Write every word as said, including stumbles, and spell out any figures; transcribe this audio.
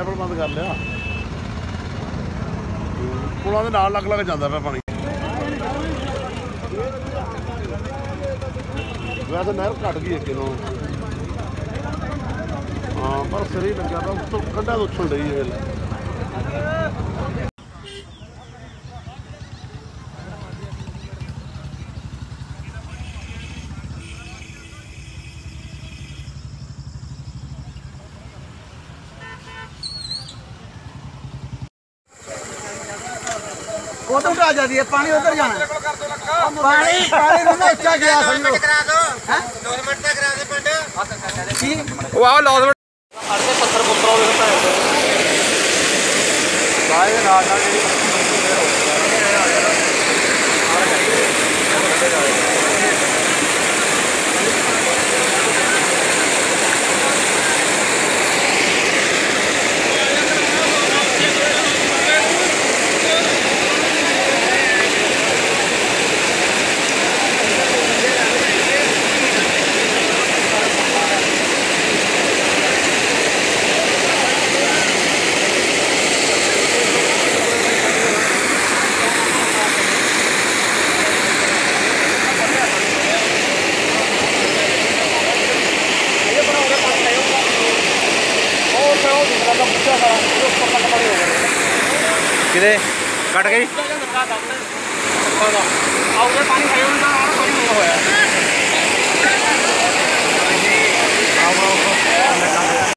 Level ਬੰਦ ਕਰ ਲਿਆ। ਪੁਲਾਂ ਦੇ ਨਾਲ ਲੱਗ ਲੱਗ ਜਾਂਦਾ ਪਿਆ ਪਾਣੀ। ਵੈਸੇ ਨਹਿਰ ਘੱਟ ਗਈ ਅੱਗੇ ਨੂੰ। ਹਾਂ ਪਰ ਸਿਰ ਹੀ ਲੱਗਿਆ ਤਾਂ ਉੱਤੋਂ ਕੰਢਾ ਤੋਂ ਉੱਛਣ ਡਈ ਹੈ। उधर आ जाती है पानी, उधर जाना है। पानी पानी में अच्छा गया समझो। हैं दो मिनट तक करा दे पिंड ठीक वो आओ लाओ अड़के पत्थर पुत्रों ਦੇ ਭੈਣ ਬਾਏ ਨਾਲ ਨਾਲ किधे कट गई पानी